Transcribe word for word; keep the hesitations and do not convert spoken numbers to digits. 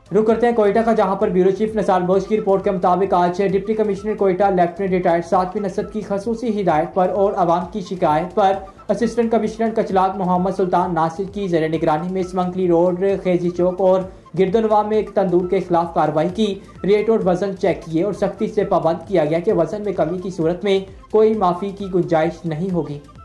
रुक करते हैं कोयटा का, जहां पर ब्यूरो चीफ निसार बोस की रिपोर्ट के मुताबिक आज deputy commissioner Quetta lieutenant retired सातवीं नसद की खसूसी हिदायत पर और आवाम की शिकायत पर असिस्टेंट कमिश्नर कचलाग मोहम्मद सुल्तान नासिर की जेर निगरानी में समंगली रोड, खेजी चौक और गिरदनवा में एक तंदूर के खिलाफ कार्रवाई की। रेट और वजन चेक किए और सख्ती से पाबंद किया गया कि वजन में कमी की सूरत में कोई माफी की गुंजाइश नहीं होगी।